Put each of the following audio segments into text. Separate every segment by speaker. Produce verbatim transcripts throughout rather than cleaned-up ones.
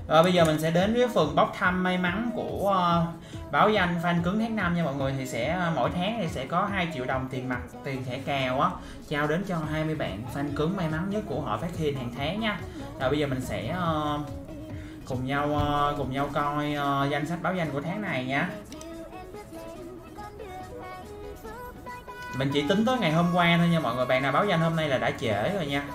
Speaker 1: Rồi bây giờ mình sẽ đến với phần bốc thăm may mắn của uh, báo danh fan cứng tháng năm nha mọi người. Thì sẽ uh, mỗi tháng thì sẽ có hai triệu đồng tiền mặt, tiền thẻ cào á, trao đến cho hai mươi bạn fan cứng may mắn nhất của họ Phát Thiên hàng tháng nha. Rồi bây giờ mình sẽ uh, cùng nhau uh, cùng nhau coi uh, danh sách báo danh của tháng này nha. Mình chỉ tính tới ngày hôm qua thôi nha mọi người, bạn nào báo danh hôm nay là đã trễ rồi nha.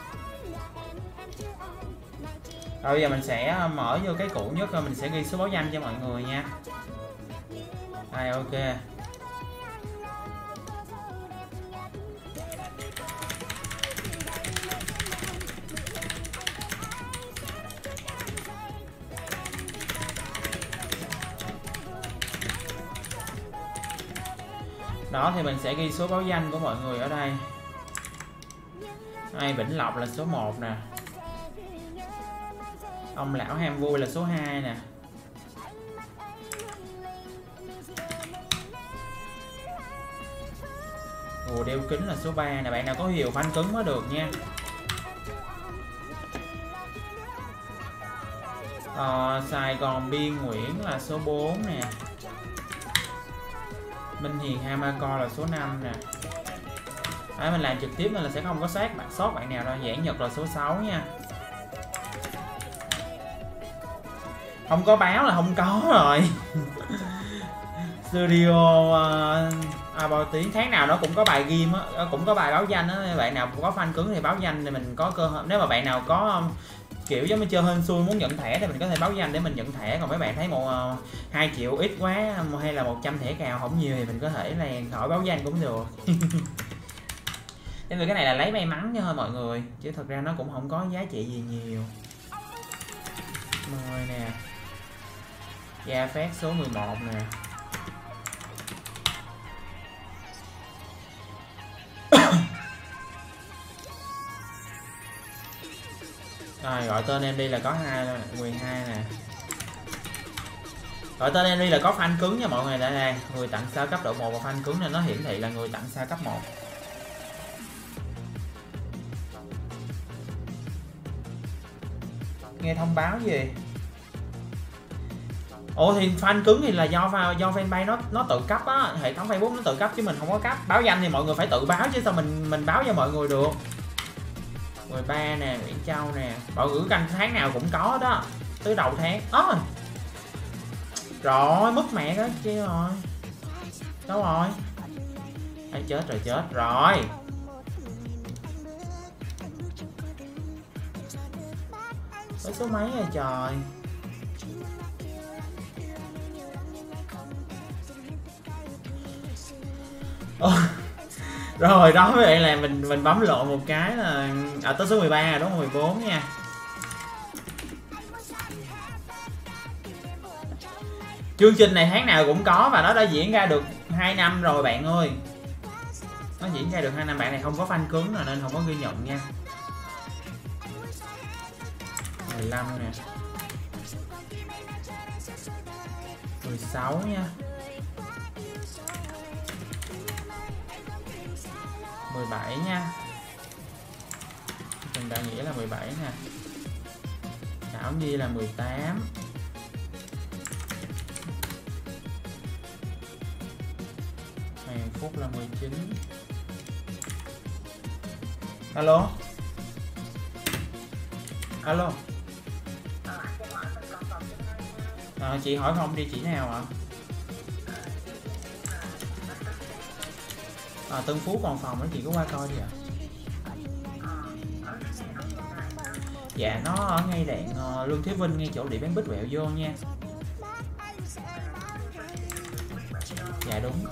Speaker 1: Rồi bây giờ mình sẽ mở vô cái cũ nhất rồi mình sẽ ghi số báo danh cho mọi người nha. Đây, ok. Đó thì mình sẽ ghi số báo danh của mọi người ở đây. Đây, Vĩnh Lộc là số một nè. Ông lão ham vui là số hai nè. Ồ, đeo kính là số ba nè. Bạn nào có hiệu fan cứng mới được nha. Ờ, Sài Gòn Biên Nguyễn là số bốn nè. Minh Hiền Hamako là số năm nè. Đấy, mình làm trực tiếp nên là sẽ không có sót bạn sót bạn nào đâu. Giảng Nhật là số sáu nha. Không có báo là không có rồi. Studio uh, à, bao tiếng tháng nào nó cũng có bài game á, cũng có bài báo danh á. Bạn nào có fan cứng thì báo danh thì mình có cơ hội. Nếu mà bạn nào có um, kiểu giống như chơi hên xui muốn nhận thẻ thì mình có thể báo danh để mình nhận thẻ. Còn mấy bạn thấy một uh, hai triệu ít quá hay là một trăm thẻ cào không nhiều thì mình có thể là khỏi báo danh cũng được. Nên cái này là lấy may mắn thôi mọi người, chứ thật ra nó cũng không có giá trị gì nhiều. mười nè. Gia Phát số mười một nè. Rồi gọi tên em đi là có hai mười hai nè. Gọi tên em đi là có fan cứng nha mọi người. Đây đây, người tặng sao cấp độ một và fan cứng nên nó hiển thị là người tặng sao cấp một. Nghe thông báo gì? Ồ thì fan cứng thì là do do fanpage nó nó tự cấp á, hệ thống Facebook nó tự cấp chứ mình không có cấp. Báo danh thì mọi người phải tự báo chứ sao mình mình báo cho mọi người được. mười ba nè, Nguyễn Châu nè. Bảo gửi canh tháng nào cũng có đó. Tới đầu tháng. Ôi. Rồi, mất mẹ đó kia rồi. Đâu rồi? Ai chết rồi chết rồi. Với số mấy rồi trời. Ồ. Rồi đó mấy bạn là mình mình bấm lộn một cái là à, tới số mười ba rồi đúng không? mười bốn nha. Chương trình này tháng nào cũng có và nó đã diễn ra được hai năm rồi bạn ơi. Nó diễn ra được hai năm, bạn này không có fan cứng rồi nên không có ghi nhận nha. mười lăm nè. mười sáu nha. mười bảy nha. Trần Đại Nghĩa là mười bảy nè. Thảo Nhi là mười tám. Hàn Phúc là mười chín. Alo. Alo. À, chị hỏi không đi chỉ nào ạ? À? À, Tân Phú còn phòng đó, chị có qua coi đi ạ? À? Dạ nó ở ngay đoạn uh, Lương Thế Vinh, ngay chỗ địa bán bích quẹo vô nha. Dạ đúng.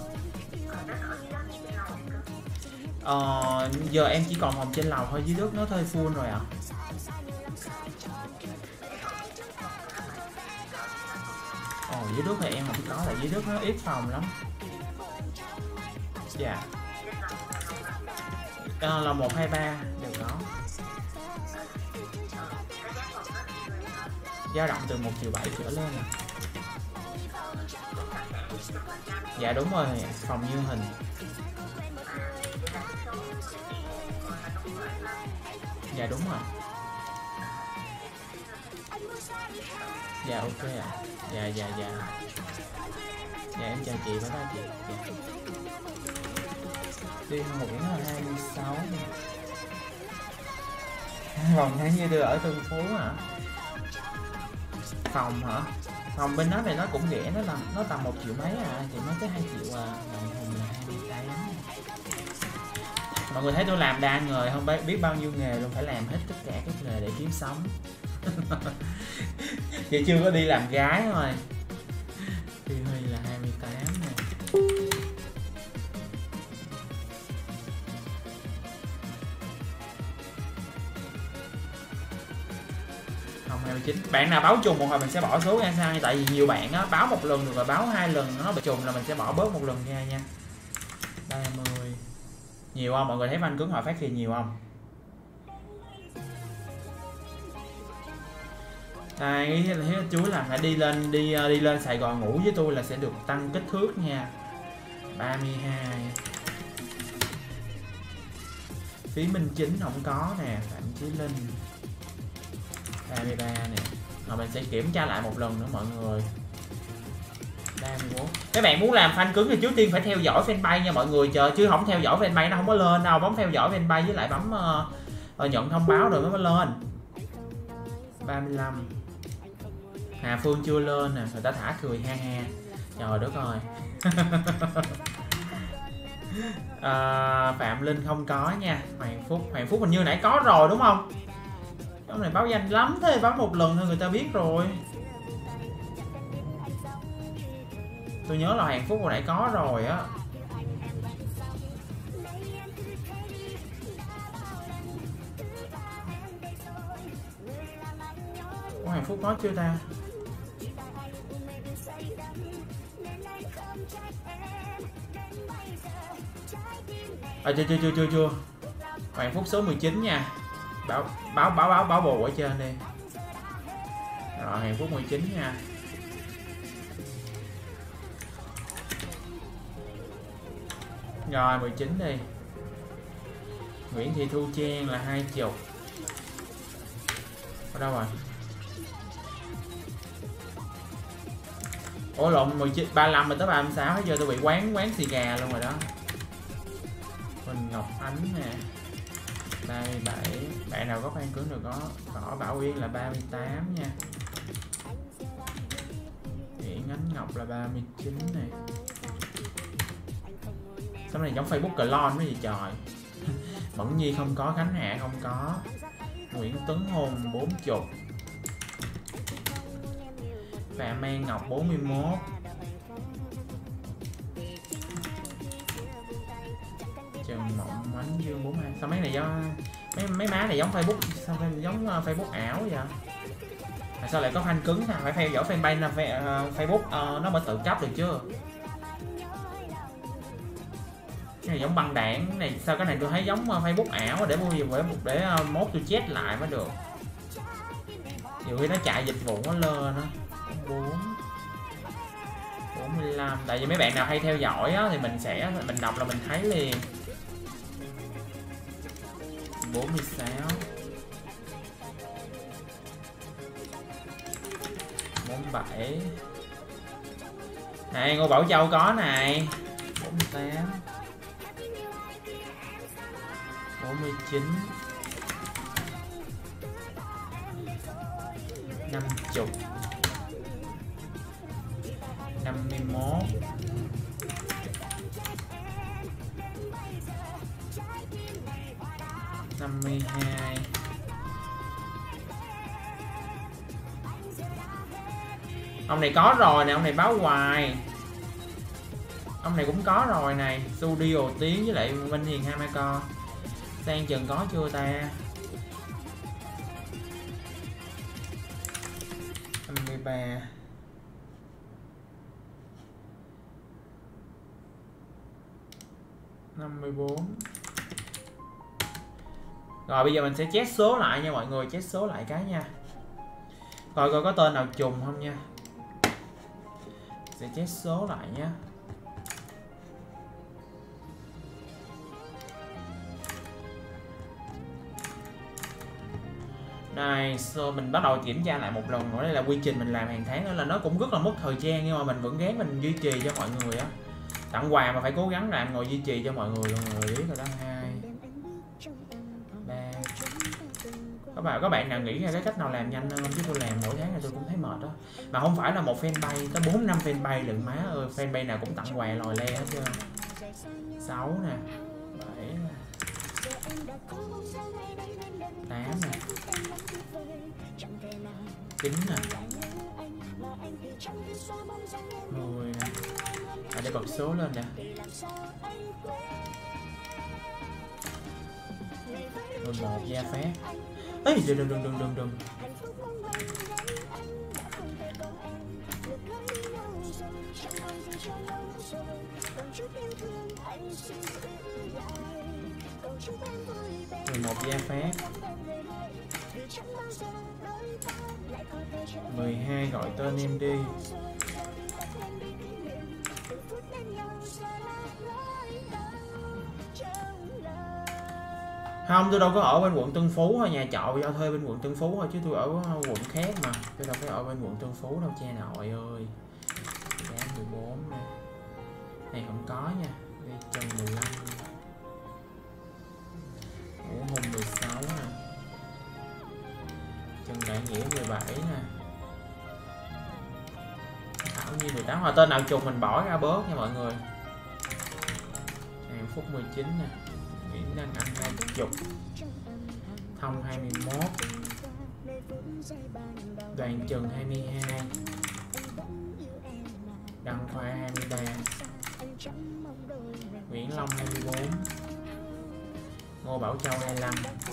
Speaker 1: Ờ, giờ em chỉ còn phòng trên lầu thôi, dưới nước nó thuê full rồi ạ. À? Ồ, dưới nước thì em không có, là dưới nước nó ít phòng lắm. Dạ. À, là một hai ba đều có. Dao động từ một triệu bảy trở lên à. Dạ đúng rồi, phòng Như Hình. Dạ đúng rồi. Dạ ok ạ. Dạ dạ dạ. Dạ em chào chị, bye bye chị. Dạ. Tiên Nguyễn là hai mươi sáu. Vòng tháng như đưa ở Tân Phú hả? Phòng hả? Phòng bên đó này nó cũng rẻ, nó tầm nó tầm một triệu mấy à, chị mới tới hai triệu à. Đồng Hùng là hai mươi tám. Mọi người thấy tôi làm đa nghề không, biết bao nhiêu nghề luôn, phải làm hết tất cả các nghề để kiếm sống. Chị chưa có đi làm gái thôi. Huy Huy là hai mươi tám nè. Không, hai mươi chín. Bạn nào báo trùng một hồi mình sẽ bỏ số ra sao nha, tại vì nhiều bạn á báo một lần được rồi báo hai lần nó bị trùng là mình sẽ bỏ bớt một lần ra nha. ba mươi. Nhiều không? Mọi người thấy van cứng họ phát thì nhiều không? Đây, chú là phải đi lên đi đi lên Sài Gòn ngủ với tôi là sẽ được tăng kích thước nha. ba mươi hai. Phí Minh Chính không có nè, Phạm Chí Linh. ba mươi ba nè. Rồi mình sẽ kiểm tra lại một lần nữa mọi người. ba mươi bốn. Các bạn muốn làm fan cứng thì trước tiên phải theo dõi fanpage nha mọi người, chờ chứ không theo dõi fanpage nó không có lên đâu, bấm theo dõi fanpage với lại bấm uh, nhận thông báo rồi mới mới lên. ba mươi lăm. Hà Phương chưa lên nè, người ta thả cười ha ha. Trời đất ơi. À, Phạm Linh không có nha. Hoàng Phúc, Hoàng Phúc hình như nãy có rồi đúng không? Cái này báo danh lắm, thế báo một lần thôi người ta biết rồi. Tôi nhớ là Hoàng Phúc hồi nãy có rồi á. Ủa, Hoàng Phúc có chưa ta? À, chưa chưa chưa chưa chưa. Hoàng Phúc số mười chín nha. Báo báo báo báo báo bù ở trên đi. Rồi Hoàng Phúc mười chín nha. Rồi mười chín đi. Nguyễn Thị Thu Trang là hai chục. Ở đâu rồi? Ủa lộn, mười chín, ba mươi lăm mà tới ba mươi sáu hết giờ tôi bị quán quán xì gà luôn rồi đó. Huỳnh Ngọc Ánh nè. ba mươi bảy. Bạn nào có fan cứng được có Võ Bảo Uyên là ba mươi tám nha. Nguyễn Ánh Ngọc là ba mươi chín này. Cái này giống Facebook clone mấy gì trời. Mẫn Nhi không có, Khánh Hạ không có. Nguyễn Tuấn Hùng bốn mươi. Phạm An Ngọc bốn mươi mốt. Trần Mộng Ánh Dương bốn mươi hai. Sao mấy này giống mấy mấy má này giống Facebook, sao giống Facebook ảo vậy? À, sao lại có fan cứng sao phải theo dõi fanpage là Facebook uh, nó mới tự cấp được chưa? Cái này giống băng đảng, cái này sao cái này tôi thấy giống Facebook ảo để mua gì để để mốt tôi chết lại mới được. Nhiều khi nó chạy dịch vụ nó lơ nó. bốn bốn mươi lăm. Tại vì mấy bạn nào hay theo dõi á, thì mình sẽ mình đọc là mình thấy liền. bốn mươi sáu. bốn mươi bảy. Này Ngô Bảo Châu có này. bốn mươi tám. bốn mươi chín. năm mươi. năm mươi mốt. năm mươi hai. Ông này có rồi nè, ông này báo hoài. Ông này cũng có rồi này. Studio Tiến với lại Minh Hiền hai mươi con. Sang Trần có chưa ta? năm mươi ba. năm mươi bốn. Rồi bây giờ mình sẽ check số lại nha mọi người, check số lại cái nha. Coi coi có tên nào trùng không nha. Sẽ check số lại nha. Đây, so mình bắt đầu kiểm tra lại một lần nữa. Đây là quy trình mình làm hàng tháng, đó là nó cũng rất là mất thời gian nhưng mà mình vẫn gắng mình duy trì cho mọi người á. Tặng quà mà phải cố gắng làm ngồi duy trì cho mọi người, mọi người biết rồi đó. Hai ba. Các bạn các bạn nào nghĩ ra cái cách nào làm nhanh hơn chứ tôi làm mỗi tháng này tôi cũng thấy mệt đó. Mà không phải là một fanpage, tới bốn năm fanpage lận má ơi, fanpage nào cũng tặng quà lòi le hết trơn. sáu nè, bảy nè, tám nè, chín nè, mười nè. À, để bật số lên nè. mười một gia phép. Ê, đừng đừng đừng đừng đừng đừng. mười một gia phép. mười hai gọi tên em đi. Không, tôi đâu có ở bên quận Tân Phú thôi, nhà trọ do thuê bên quận Tân Phú thôi chứ tôi ở quận khác mà. Tôi đâu phải ở bên quận Tân Phú đâu cha nội ơi. Giá mười bốn nè. Này không có nha. Đây chân mười lăm. Ngũ Hùng mười sáu nè. Chân Đại Nghĩa mười bảy nè. Thảo Nhi mười tám. Hoặc tên nào trùng mình bỏ ra bớt nha mọi người. Hàng Phúc mười chín nè. Nguyễn Đăng Anh hai mươi. Thông hai mươi mốt. Đoàn Trần hai mươi hai. Đăng Khoa hai mươi ba. Nguyễn Long hai mươi bốn. Ngô Bảo Châu hai mươi lăm.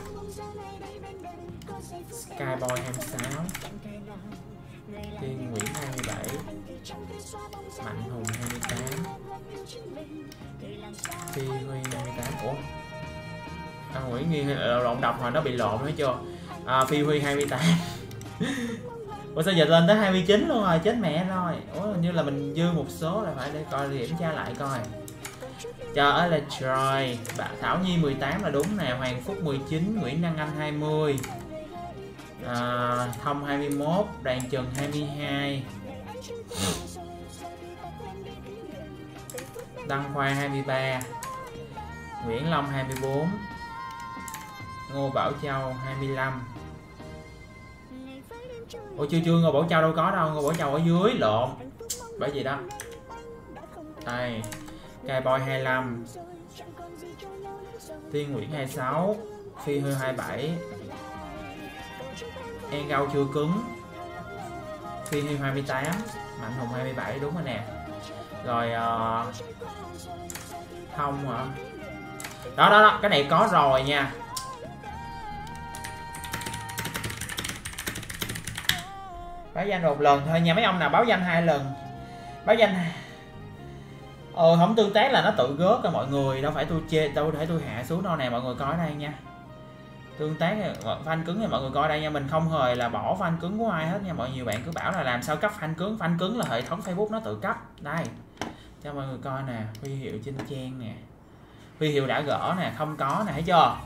Speaker 1: Skyboy hai mươi sáu. Tiên Nguyễn hai mươi bảy. Mạnh Hùng hai mươi tám. Phi Huy hai mươi tám. Ủa? À, Nguyễn Nghi lộn đọc mà nó bị lộn hết chưa? À, Phi Huy hai mươi tám. Ủa sao giờ lên tới hai mươi chín luôn rồi, chết mẹ rồi. Ủa như là mình dư một số là phải để coi kiểm tra lại coi. Chờ ở là Troy, bạn Thảo Nhi mười tám là đúng nè, Hoàng Phúc mười chín, Nguyễn Đăng Anh hai mươi. À, Thông hai mươi mốt, Đoàn Trần hai mươi hai. Đăng Khoa hai mươi ba. Nguyễn Long hai mươi bốn. Ngô Bảo Châu hai mươi lăm. Ủa chưa chưa Ngô Bảo Châu đâu có đâu, Ngô Bảo Châu ở dưới lộn. Bởi gì đó. Đây. Skyboy hai mươi lăm. Tiên Nguyễn hai mươi sáu. Phi Hư hai mươi bảy. En Gâu chưa cứng. Phi Hư hai mươi tám. Mạnh Hùng hai mươi bảy đúng rồi nè. Rồi uh, Thông hả? Đó đó đó, cái này có rồi nha. Báo danh một lần thôi nha, mấy ông nào báo danh hai lần. Báo danh Ờ không tương tác là nó tự gớt rồi mọi người, đâu phải tôi chê, đâu thể tôi hạ xuống đâu nè, mọi người coi đây nha. Tương tác fan cứng thì mọi người coi đây nha, mình không hề là bỏ fan cứng của ai hết nha. Mọi nhiều bạn cứ bảo là làm sao cấp fan cứng, fan cứng là hệ thống Facebook nó tự cấp. Đây. Cho mọi người coi nè, huy hiệu trên trang nè. Huy hiệu đã gỡ nè, không có nè, thấy chưa?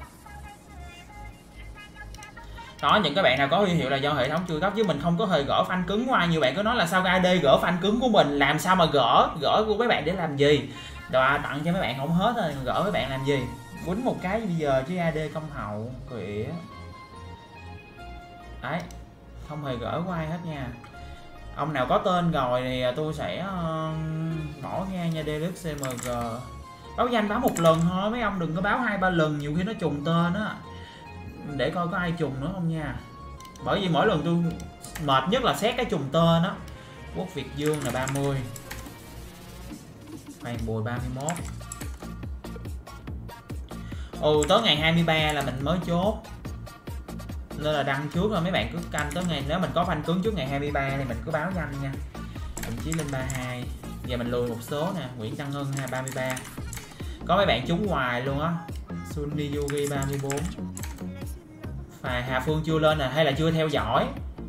Speaker 1: Đó, những cái bạn nào có huy hiệu là do hệ thống chưa cấp chứ mình không có hề gỡ fan cứng của ai. Nhiều bạn cứ nói là sao cái i đê gỡ fan cứng của mình, làm sao mà gỡ, gỡ của mấy bạn để làm gì? Rồi tặng cho mấy bạn không hết rồi, gỡ mấy bạn làm gì? Quýnh một cái bây giờ chứ i đê công hậu, quỷ. Đấy, không hề gỡ của ai hết nha. Ông nào có tên rồi thì tôi sẽ uh, bỏ ra nha, Deluxe xê em giê. Báo danh báo một lần thôi, mấy ông đừng có báo hai ba lần, nhiều khi nó trùng tên á. Để coi có ai trùng nữa không nha. Bởi vì mỗi lần tôi mệt nhất là xét cái trùng tên á. Quốc Việt Dương là ba mươi. Hoàng Bùi ba mươi mốt. Ừ, tới ngày hai mươi ba là mình mới chốt. Nên là đăng trước rồi mấy bạn cứ canh tới ngày, nếu mình có fan cứng trước ngày hai mươi ba thì mình cứ báo danh nha. Thậm chí lên ba mươi hai. Giờ mình lùi một số nè, Nguyễn Đăng Hưng ba mươi ba. Có mấy bạn trúng hoài luôn á. Sunny Yugi ba mươi bốn. Và Hà Phương chưa lên nè, hay là chưa theo dõi?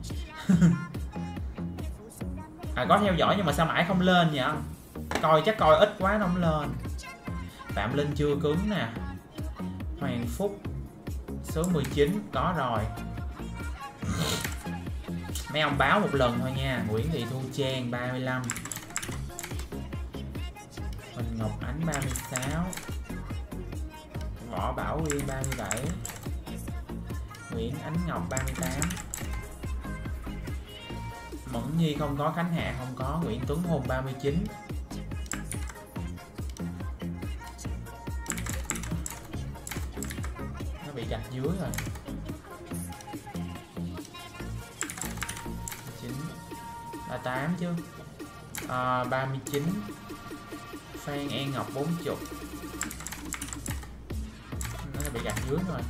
Speaker 1: À có theo dõi nhưng mà sao mãi không lên vậy? Coi chắc coi ít quá nó không lên. Phạm Linh chưa cứng nè. Hoàng Phúc số mười chín có rồi. Mấy ông báo một lần thôi nha. Nguyễn Thị Thu Trang ba mươi lăm, Huỳnh Ngọc Ánh ba mươi sáu, Võ Bảo Uyên ba mươi bảy, Nguyễn Ánh Ngọc ba mươi tám, Mẫn Nhi không có, Khánh Hạ không có, Nguyễn Tuấn Hùng ba mươi chín. Nó bị gạch dưới rồi. chín ba mươi tám chứ. À, ba mươi chín. Phan An Ngọc bốn mươi. Nó bị gạch dưới rồi.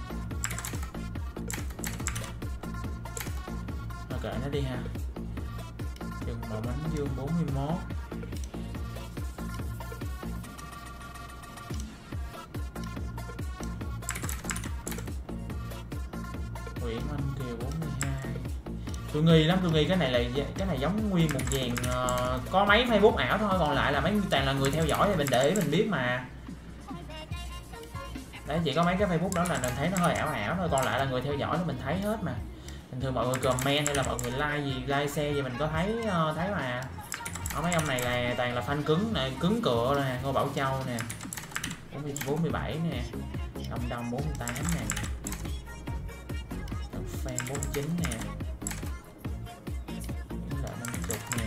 Speaker 1: Thôi kệ nó đi ha. Trần Bảo Bánh Dương bốn mươi mốt. Nguyễn Anh Kiều bốn mươi hai. Tôi nghi lắm, tôi nghi cái này là cái này giống nguyên một dàn uh, có mấy Facebook ảo thôi, còn lại là mấy toàn là người theo dõi thì mình để ý mình biết mà. Đấy, chỉ có mấy cái Facebook đó là mình thấy nó hơi ảo ảo thôi, còn lại là người theo dõi thì mình thấy hết mà. Bình thường mọi người comment hay là mọi người like gì, like share gì mình có thấy uh, thấy mà. Ở mấy ông này là toàn là fan cứng này, cứng cựa nè, Ngô Bảo Châu nè, bốn mươi bảy nè, Đông Đông bốn mươi tám nè, Phan bốn mươi chín nè, là năm mươi nè.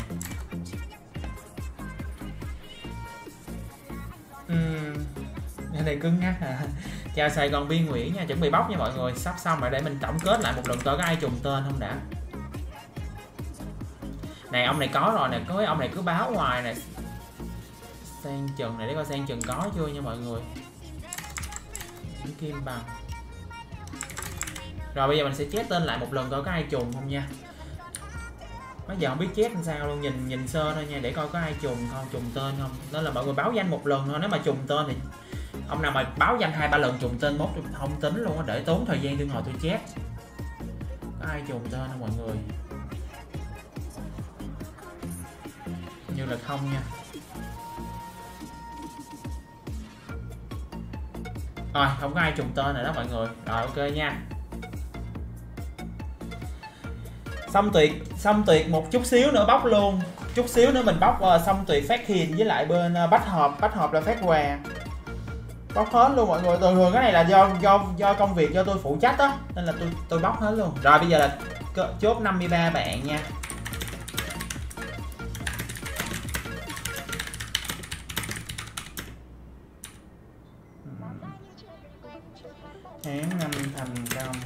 Speaker 1: Uhm, cái này cứng ngắc à. Chào Sài Gòn Biên Nguyễn nha, chuẩn bị bóc nha mọi người, sắp xong rồi để mình tổng kết lại một lần coi có ai trùng tên không đã. Này ông này có rồi nè, có cái ông này cứ báo hoài nè. Sang Trần này để coi Sang Trần có chưa nha mọi người. Kim Bằng. Rồi bây giờ mình sẽ chép tên lại một lần coi có ai trùng không nha. Bây giờ không biết chép làm sao luôn, nhìn nhìn sơ thôi nha, để coi có ai trùng không, trùng tên không. Đó là mọi người báo danh một lần thôi, nếu mà trùng tên thì ông nào mà báo danh hai ba lần trùng tên mốt tôi không tính luôn á, để tốn thời gian tôi ngồi tôi chép. Có ai trùng tên không mọi người? Như là không nha. Rồi không có ai trùng tên rồi đó mọi người. Rồi ok nha. Xong tuyệt, xong tuyệt một chút xíu nữa bóc luôn. Chút xíu nữa mình bóc uh, xong tuyệt phát hiền với lại bên uh, bách hợp, bách hợp là phát quà. Bóc hết luôn mọi người. Thường thường cái này là do do do công việc do tôi phụ trách đó, nên là tôi tôi bóc hết luôn. Rồi bây giờ là chốt năm mươi ba bạn nha. Tháng năm thành công.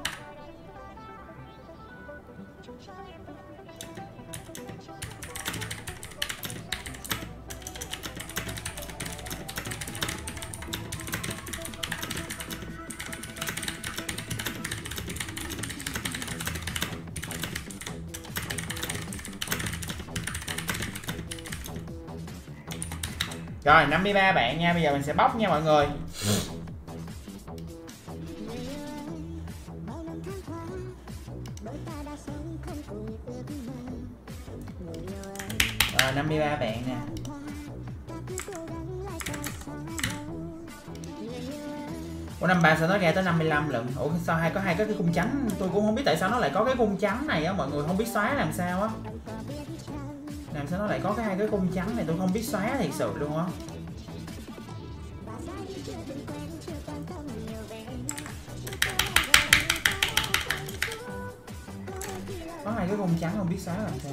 Speaker 1: Rồi năm mươi ba bạn nha, bây giờ mình sẽ bóc nha mọi người. Rồi năm mươi ba bạn nè. Ủa năm ba sao nó ra tới năm mươi lăm lận. Ủa sao hai có hai cái khung trắng, tôi cũng không biết tại sao nó lại có cái khung trắng này á mọi người, không biết xóa làm sao á. Làm sao nó lại có cái hai cái khung trắng này, tôi không biết xóa thiệt sự luôn á. Có hai cái khung trắng không biết xóa làm sao.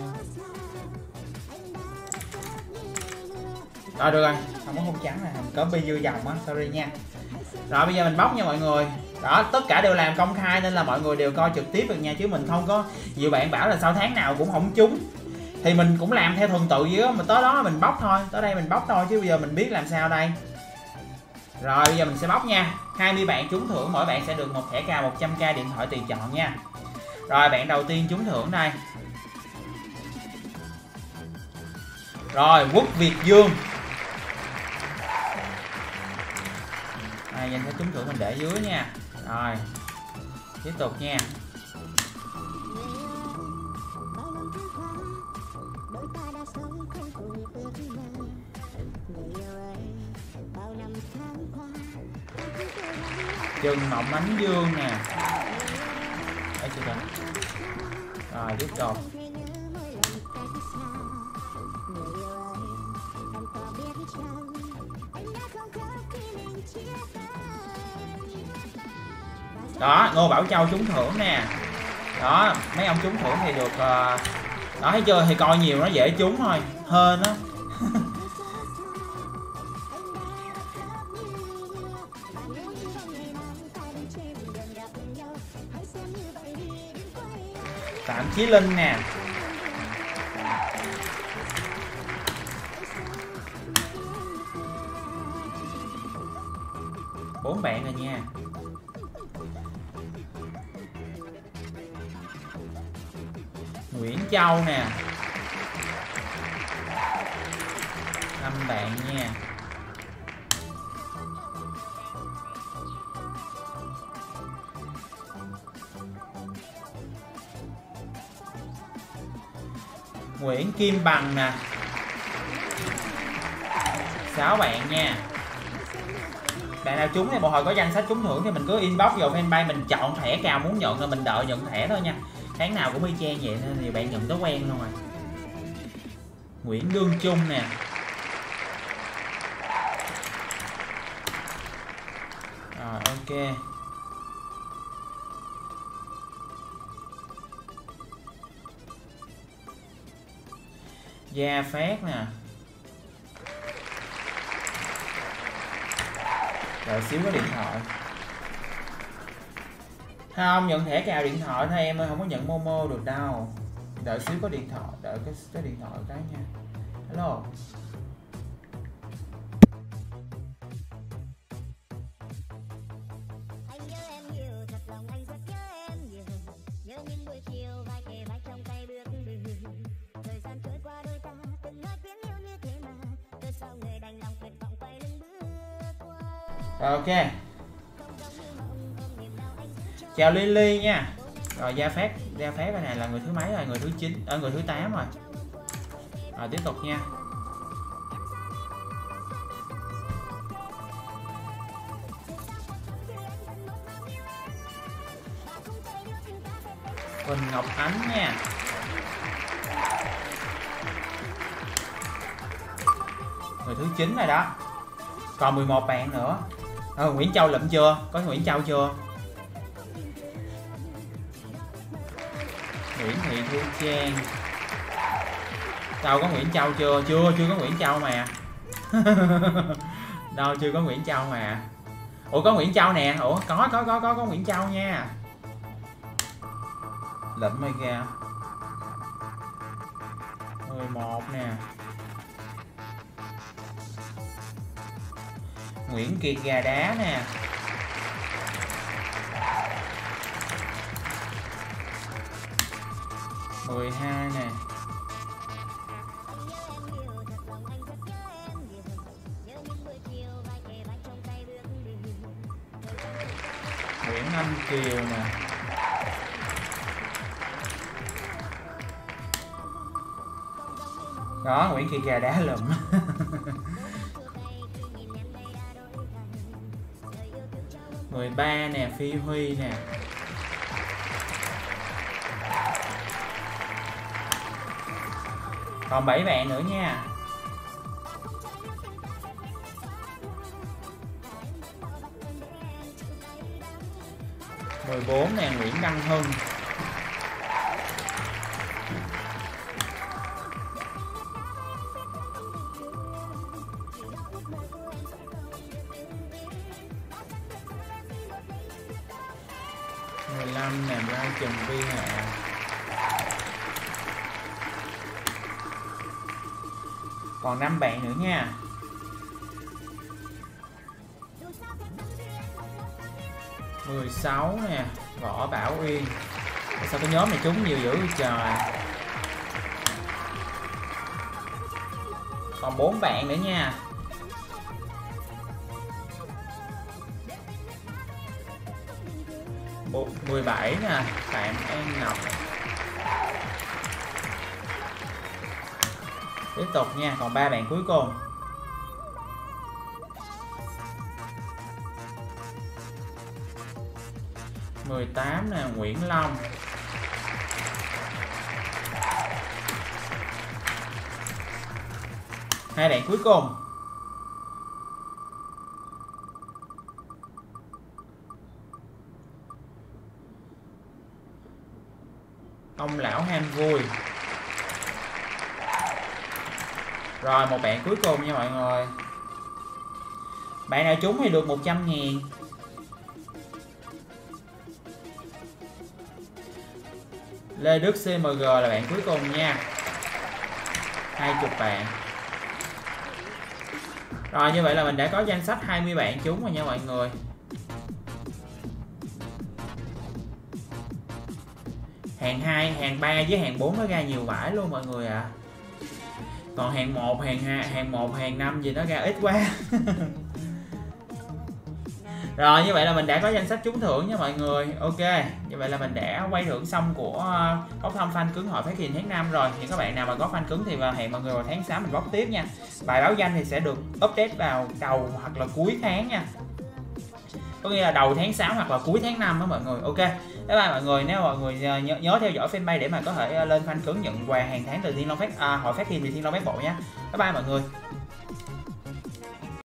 Speaker 1: Rồi được rồi, không có khung trắng này, có bi dư dòng á, sorry nha. Rồi bây giờ mình bóc nha mọi người. Đó, tất cả đều làm công khai nên là mọi người đều coi trực tiếp được nha, chứ mình không có, nhiều bạn bảo là sao tháng nào cũng không trúng. Thì mình cũng làm theo tuần tự vậy đó, mình tới đó mình bóc thôi, tới đây mình bóc thôi chứ bây giờ mình biết làm sao đây. Rồi bây giờ mình sẽ bóc nha. hai mươi bạn trúng thưởng, mỗi bạn sẽ được một thẻ cào một trăm k điện thoại tùy chọn nha. Rồi bạn đầu tiên trúng thưởng đây. Rồi Quốc Việt Dương. Đây, danh sách trúng thưởng mình để dưới nha. Rồi tiếp tục nha. Trần Mộng Ánh Dương nè. Đấy chưa ta. Rồi tiếp tục. Đó, Ngô Bảo Châu trúng thưởng nè. Đó, mấy ông trúng thưởng thì được uh... đó, thấy chưa, thì coi nhiều nó dễ trúng thôi, hên á. Phạm Chí Linh nè. Bốn bạn rồi nha. Nguyễn Châu nè. Năm bạn nha. Nguyễn Kim Bằng nè. Sáu bạn nha. Bạn nào trúng thì một hồi có danh sách trúng thưởng thì mình cứ inbox vào fanpage, mình chọn thẻ cào muốn nhận rồi mình đợi nhận thẻ thôi nha. Tháng nào cũng y chang vậy nên nhiều bạn nhận tới quen luôn rồi. Nguyễn Đương Trung nè. Rồi ok. Gia Phát nè. Đợi xíu có điện thoại. Không, nhận thẻ cào điện thoại thôi em ơi, không có nhận Momo được đâu. Đợi xíu có điện thoại, đợi cái, cái điện thoại cái nha. Hello. Rồi ok. Chào Lily nha. Rồi Gia Phát, Gia Phát cái này là người thứ mấy rồi? Người thứ chín, ở người thứ tám rồi. Rồi tiếp tục nha. Quỳnh Ngọc Ánh nha. Người thứ chín rồi đó. Còn mười một bạn nữa. Ờ, Nguyễn Châu lụm chưa? Có Nguyễn Châu chưa? Nguyễn Thị Thu Trang. Đâu có Nguyễn Châu chưa? Chưa, chưa có Nguyễn Châu mà. Đâu chưa có Nguyễn Châu mà. Ủa có Nguyễn Châu nè. Ủa có có có có có Nguyễn Châu nha. Lụm rồi kìa. mười một nè. Nguyễn Kiệt Gà Đá nè. mười hai nè. Nguyễn Anh Kiều nè. Đó, Nguyễn Kiệt Gà Đá lụm. mười ba nè, Phi Huy nè. Còn bảy bạn nữa nha. mười bốn nè, Nguyễn Đăng Hưng. mười lăm nè, Mai Trần Vi Hạ. Còn năm bạn nữa nha. mười sáu nè, Võ Bảo Uyên. Sao cái nhóm này trúng nhiều dữ vậy trời. Còn bốn bạn nữa nha. mười bảy nè, Phạm An Ngọc. Tiếp tục nha, còn ba bạn cuối cùng. mười tám nè, Nguyễn Long. Hai bạn cuối cùng. Ông lão ham vui. Rồi một bạn cuối cùng nha mọi người. Bạn nào trúng thì được một trăm ngàn. Lê Đức xê em giê là bạn cuối cùng nha. hai mươi bạn. Rồi như vậy là mình đã có danh sách hai mươi bạn trúng rồi nha mọi người. Hàng hai, hàng ba với hàng bốn nó ra nhiều vải luôn mọi người ạ. À. Còn hàng một, hàng hai, hàng một, hàng năm gì nó ra ít quá. Rồi như vậy là mình đã có danh sách trúng thưởng nha mọi người. Ok, như vậy là mình đã quay thưởng xong của bóc thăm fan cứng hội phát hiện tháng năm rồi. Những các bạn nào mà có fan cứng thì hẹn mọi người vào tháng sáu mình bóc tiếp nha. Bài báo danh thì sẽ được update vào đầu hoặc là cuối tháng nha. Có nghĩa là đầu tháng sáu hoặc là cuối tháng năm đó mọi người. Ok. Bye bye mọi người. Nếu mọi người nhớ, nhớ theo dõi fanpage để mà có thể lên fan cứng nhận quà hàng tháng từ Thiên Long Phát à, hội phát hiện từ Thiên Long Phát Bộ nhé. Bye bye mọi người.